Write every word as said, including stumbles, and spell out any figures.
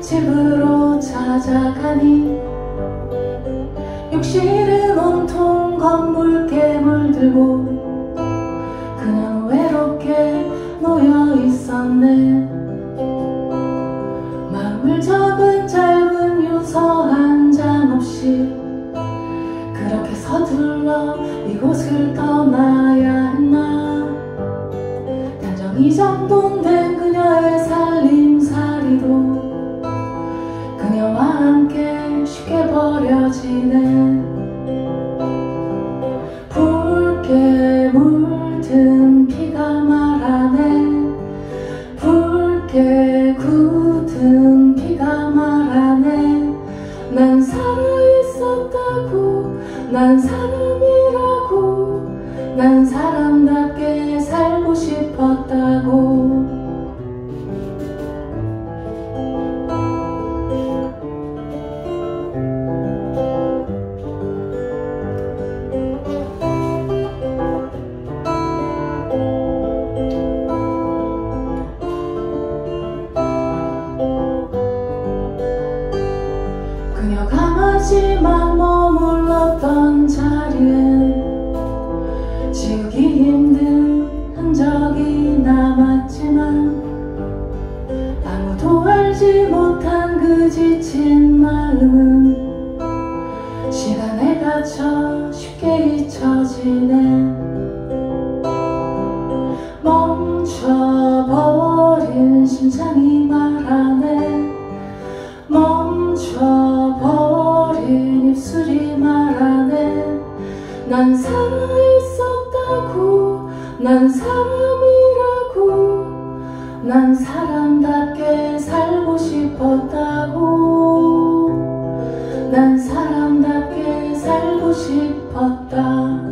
집으로 찾아가니 욕실은 온통 건물개 물들고 그냥 외롭게 놓여 있었네. 마음을 적은 짧은 유서 한 장 없이 그렇게 서둘러 이곳을 떠나야 했나. 단정히 정돈된 그녀의 살림살이도 그녀와 함께 쉽게 버려지네. 붉게 물든 피가 말하네. 붉게 굳은 피가 말하네. 난 살아있었다고, 난 사람이라고, 난 사람답게 살고 싶었다고. 그녀가 마지막 머물렀던 자리엔 지우기 힘든 흔적이 남았지만 아무도 알지 못한 그 지친 마음은 시간에 갇혀 쉽게 잊혀지네. 멈춰버린 심장이 말하네. 멈춰버린 입술이 말하네. 난 살아있었다고, 난 사람이라고, 난 사람답게 살고 싶었다고, 난 사람답게 살고 싶었다.